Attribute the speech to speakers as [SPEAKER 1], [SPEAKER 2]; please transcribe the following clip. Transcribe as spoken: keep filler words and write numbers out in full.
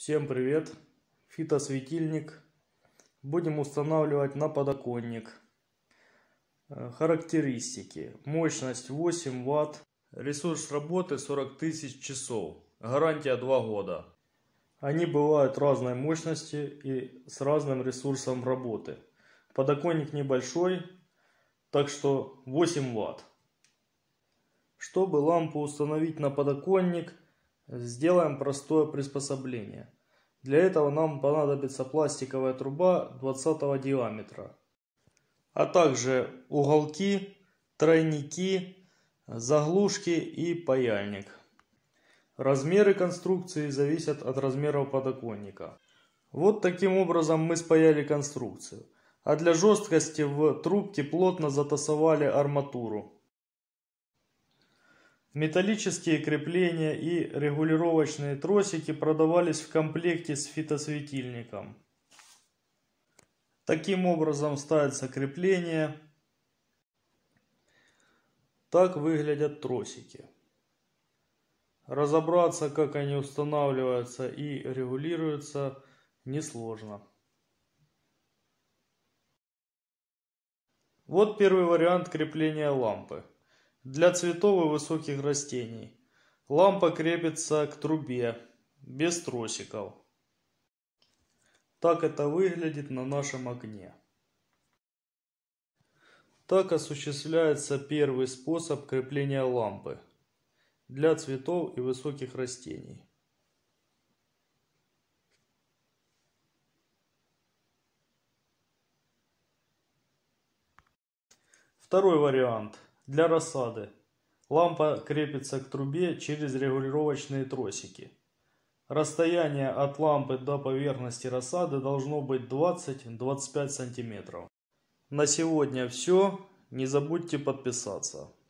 [SPEAKER 1] Всем привет! Фитосветильник будем устанавливать на подоконник. Характеристики: мощность восемь ватт, ресурс работы сорок тысяч часов, гарантия два года. Они бывают разной мощности и с разным ресурсом работы. Подоконник небольшой, так что восемь ватт. Чтобы лампу установить на подоконник, сделаем простое приспособление. Для этого нам понадобится пластиковая труба двадцатого диаметра, а также уголки, тройники, заглушки и паяльник. Размеры конструкции зависят от размеров подоконника. Вот таким образом мы спаяли конструкцию, а для жесткости в трубке плотно затасовали арматуру. Металлические крепления и регулировочные тросики продавались в комплекте с фитосветильником. Таким образом ставятся крепления. Так выглядят тросики. Разобраться, как они устанавливаются и регулируются, несложно. Вот первый вариант крепления лампы. Для цветов и высоких растений. Лампа крепится к трубе, без тросиков. Так это выглядит на нашем окне. Так осуществляется первый способ крепления лампы для цветов и высоких растений. Второй вариант. Для рассады. Лампа крепится к трубе через регулировочные тросики. Расстояние от лампы до поверхности рассады должно быть двадцать — двадцать пять сантиметров. На сегодня все. Не забудьте подписаться.